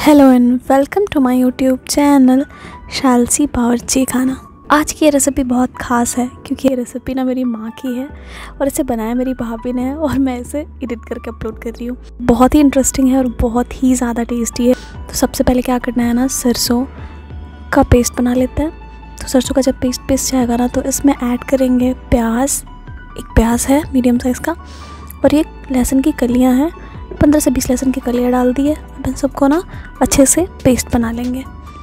Hello and welcome to my YouTube channel शालसी बावर्ची खाना। आज की ये रेसिपी बहुत ख़ास है क्योंकि ये रेसिपी ना मेरी माँ की है और इसे बनाया मेरी भाभी ने है और मैं इसे एडिट करके अपलोड कर रही हूँ। बहुत ही इंटरेस्टिंग है और बहुत ही ज़्यादा टेस्टी है। तो सबसे पहले क्या करना है ना, सरसों का पेस्ट बना लेते हैं। तो सरसों का जब पेस्ट पिस जाएगा ना तो इसमें ऐड करेंगे प्याज। एक प्याज है मीडियम साइज़ का और ये लहसुन की कलियाँ हैं, 15 से 20 लहसुन की कलियाँ डाल दी है। अब इन सबको ना अच्छे से पेस्ट बना लेंगे।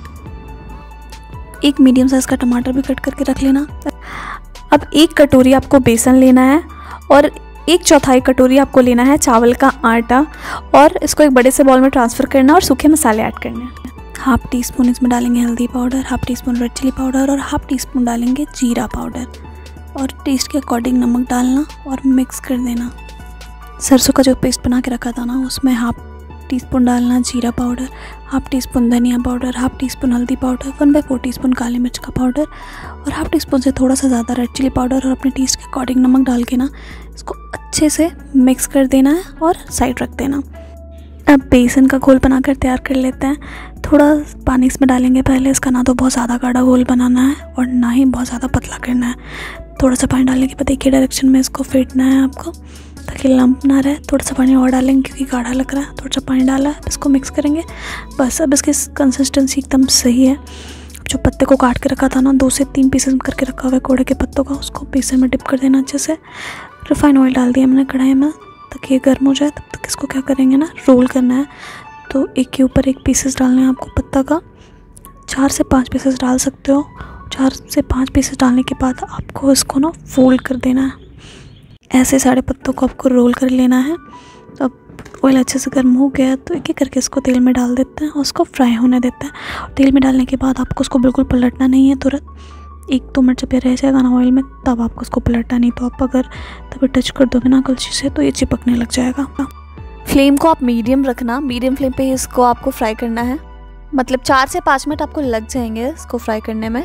एक मीडियम साइज़ का टमाटर भी कट करके रख लेना। अब 1 कटोरी आपको बेसन लेना है और 1/4 कटोरी आपको लेना है चावल का आटा और इसको एक बड़े से बॉल में ट्रांसफ़र करना और सूखे मसाले ऐड करने हैं। 1/2 टीस्पून इसमें डालेंगे हल्दी powder, 1/2 teaspoon red chilli powder और 1/2 टीस्पून डालेंगे जीरा पाउडर और टेस्ट के अकॉर्डिंग नमक डालना और मिक्स कर देना। सरसों का जो पेस्ट बना के रखा था ना उसमें 1/2 टीस्पून डालना जीरा पाउडर, 1/2 टीस्पून धनिया पाउडर, 1/2 टीस्पून हल्दी पाउडर, 1/4 टीस्पून काली मिर्च का पाउडर और 1/2 टीस्पून से थोड़ा सा ज़्यादा रेड चिली पाउडर और अपने टेस्ट के अकॉर्डिंग नमक डाल के ना इसको अच्छे से मिक्स कर देना है और साइड रख देना। अब बेसन का घोल बनाकर तैयार कर लेते हैं। थोड़ा पानी इसमें डालेंगे पहले। इसका ना तो बहुत ज़्यादा गाढ़ा घोल बनाना है और ना ही बहुत ज़्यादा पतला करना है। थोड़ा सा पानी डालने के बाद एक ही डायरेक्शन में इसको फेंटना है आपको ताकि लंप ना रहे। थोड़ा सा पानी और डालेंगे क्योंकि गाढ़ा लग रहा है। थोड़ा सा पानी डाला है, इसको मिक्स करेंगे। बस अब इसकी कंसिस्टेंसी एकदम सही है। जो पत्ते को काट के रखा था ना 2 से 3 पीसेस करके रखा हुआ है कोड़े के पत्तों का, उसको बेसन में डिप कर देना अच्छे से। रिफाइन ऑयल डाल दिया मैंने कढ़ाई में ताकि ये गर्म हो जाए। तब तक इसको क्या करेंगे ना, रोल करना है। तो एक के ऊपर एक पीसेस डालने हैं आपको पत्ता का। 4 से 5 पीसेस डाल सकते हो। 4 से 5 पीसेस डालने के बाद आपको इसको ना फोल्ड कर देना है। ऐसे सारे पत्तों को आपको रोल कर लेना है। तो अब ऑयल अच्छे से गर्म हो गया तो एक एक करके इसको तेल में डाल देते हैं और उसको फ्राई होने देते हैं। तेल में डालने के बाद आपको उसको बिल्कुल पलटना नहीं है तुरंत। 1-2 मिनट जब ये रह जाएगा ना ऑयल में तब आपको उसको पलटना, नहीं तो आप अगर तभी टच कर दोगे ना कलछी से तो ये चिपकने लग जाएगा। फ्लेम को आप मीडियम रखना। मीडियम फ्लेम पे इसको आपको फ्राई करना है। मतलब 4 से 5 मिनट आपको लग जाएंगे इसको फ्राई करने में।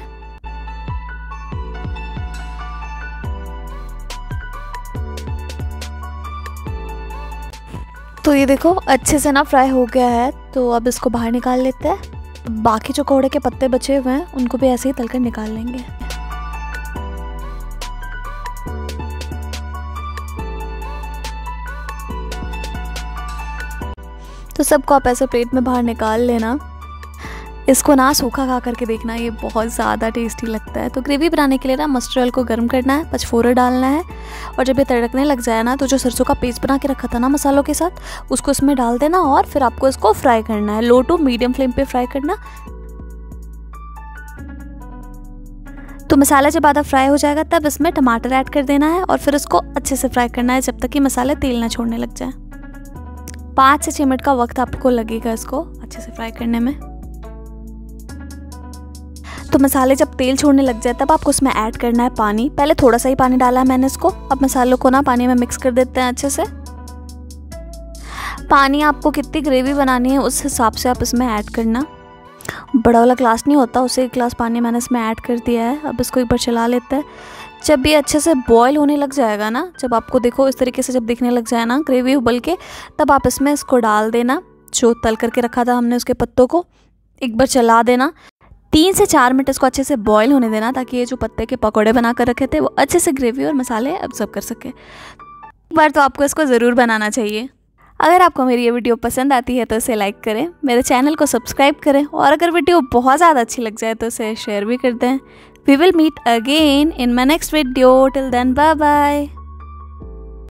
तो ये देखो अच्छे से ना फ्राई हो गया है। तो अब इसको बाहर निकाल लेते हैं। बाकी जो कोहड़े के पत्ते बचे हुए हैं उनको भी ऐसे ही तलकर निकाल लेंगे। तो सबको आप ऐसे प्लेट में बाहर निकाल लेना। इसको ना सूखा खा करके देखना, ये बहुत ज़्यादा टेस्टी लगता है। तो ग्रेवी बनाने के लिए ना मस्टर्ड ऑयल को गर्म करना है, पचफोड़ा डालना है और जब ये तड़कने लग जाए ना तो जो सरसों का पेस्ट बना के रखा था ना मसालों के साथ उसको इसमें डाल देना और फिर आपको इसको फ्राई करना है। लो टू मीडियम फ्लेम पे फ्राई करना। तो मसाला जब आधा फ्राई हो जाएगा तब इसमें टमाटर ऐड कर देना है और फिर इसको अच्छे से फ्राई करना है जब तक कि मसाले तेल ना छोड़ने लग जाए। 5 से 6 मिनट का वक्त आपको लगेगा इसको अच्छे से फ्राई करने में। तो मसाले जब तेल छोड़ने लग जाए तब आपको उसमें ऐड करना है पानी। पहले थोड़ा सा ही पानी डाला है मैंने इसको। अब मसालों को ना पानी में मिक्स कर देते हैं अच्छे से। पानी आपको कितनी ग्रेवी बनानी है उस हिसाब से आप इसमें ऐड करना। बड़ा वाला ग्लास नहीं होता, उसे 1 गिलास पानी मैंने इसमें ऐड कर दिया है। अब इसको एक बार चला लेते हैं। जब ये अच्छे से बॉयल होने लग जाएगा ना, जब आपको देखो इस तरीके से जब दिखने लग जाए ना ग्रेवी उबल के, तब आप इसमें इसको डाल देना। जो तल करके रखा था हमने उसके पत्तों को एक बार चला देना। 3 से 4 मिनट इसको अच्छे से बॉईल होने देना ताकि ये जो पत्ते के पकौड़े बना कर रखे थे वो अच्छे से ग्रेवी और मसाले अब्सॉर्ब कर सके। एक बार तो आपको इसको ज़रूर बनाना चाहिए। अगर आपको मेरी ये वीडियो पसंद आती है तो इसे लाइक करें, मेरे चैनल को सब्सक्राइब करें और अगर वीडियो बहुत ज़्यादा अच्छी लग जाए तो इसे शेयर भी कर दें। We will meet again in my next video. Till then bye bye.